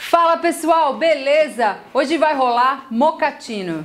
Fala pessoal, beleza? Hoje vai rolar mocatino.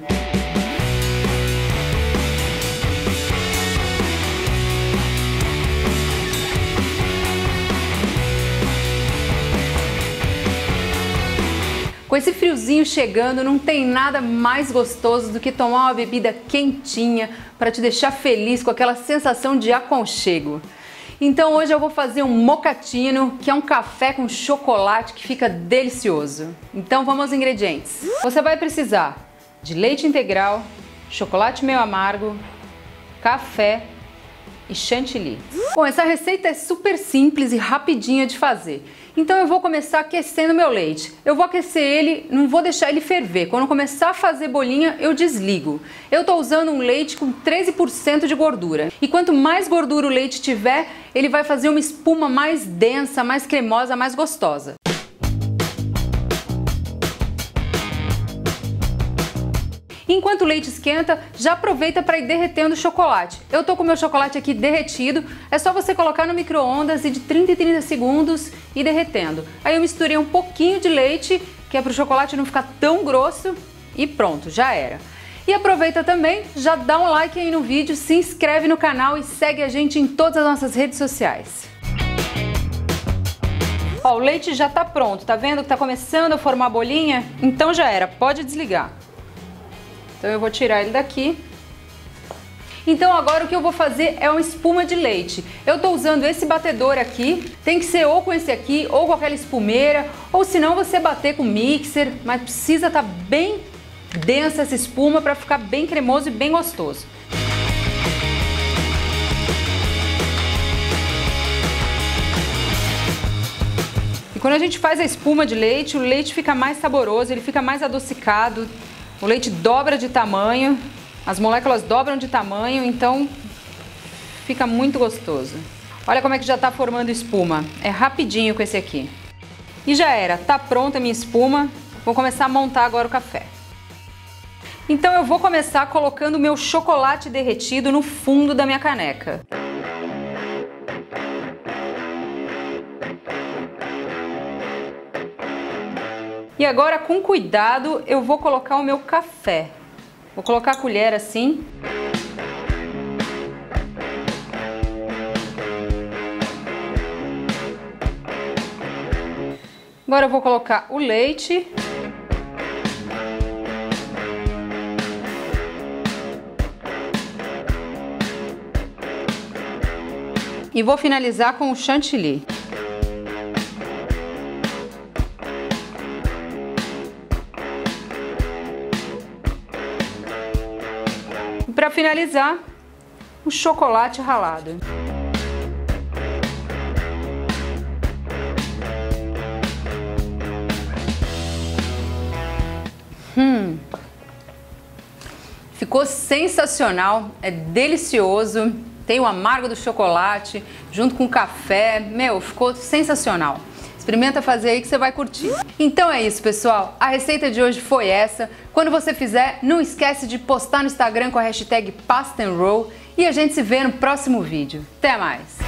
Com esse friozinho chegando, não tem nada mais gostoso do que tomar uma bebida quentinha para te deixar feliz com aquela sensação de aconchego. Então hoje eu vou fazer um mocatino, que é um café com chocolate que fica delicioso. Então vamos aos ingredientes. Você vai precisar de leite integral, chocolate meio amargo, café e chantilly. Bom, essa receita é super simples e rapidinha de fazer. Então eu vou começar aquecendo meu leite. Eu vou aquecer ele, não vou deixar ele ferver. Quando começar a fazer bolinha, eu desligo. Eu estou usando um leite com 13% de gordura. E quanto mais gordura o leite tiver, ele vai fazer uma espuma mais densa, mais cremosa, mais gostosa. Enquanto o leite esquenta, já aproveita para ir derretendo o chocolate. Eu tô com o meu chocolate aqui derretido, é só você colocar no micro-ondas e de 30 em 30 segundos e derretendo. Aí eu misturei um pouquinho de leite, que é para o chocolate não ficar tão grosso, e pronto, já era. E aproveita também, já dá um like aí no vídeo, se inscreve no canal e segue a gente em todas as nossas redes sociais. Ó, o leite já tá pronto, tá vendo que tá começando a formar bolinha? Então já era, pode desligar. Então eu vou tirar ele daqui. Então agora o que eu vou fazer é uma espuma de leite. Eu tô usando esse batedor aqui, tem que ser ou com esse aqui ou com aquela espumeira, ou se não você bater com mixer, mas precisa estar bem densa essa espuma para ficar bem cremoso e bem gostoso. E quando a gente faz a espuma de leite, o leite fica mais saboroso, ele fica mais adocicado. O leite dobra de tamanho, as moléculas dobram de tamanho, então fica muito gostoso. Olha como é que já está formando espuma, é rapidinho com esse aqui. E já era, tá pronta a minha espuma, vou começar a montar agora o café. Então eu vou começar colocando o meu chocolate derretido no fundo da minha caneca. E agora, com cuidado, eu vou colocar o meu café. Vou colocar a colher assim. Agora eu vou colocar o leite. E vou finalizar com o chantilly. Para finalizar, o chocolate ralado. Ficou sensacional, é delicioso, tem o amargo do chocolate junto com o café, meu, ficou sensacional. Experimenta fazer aí que você vai curtir. Então é isso, pessoal. A receita de hoje foi essa. Quando você fizer, não esquece de postar no Instagram com a hashtag PastaNRoll e a gente se vê no próximo vídeo. Até mais!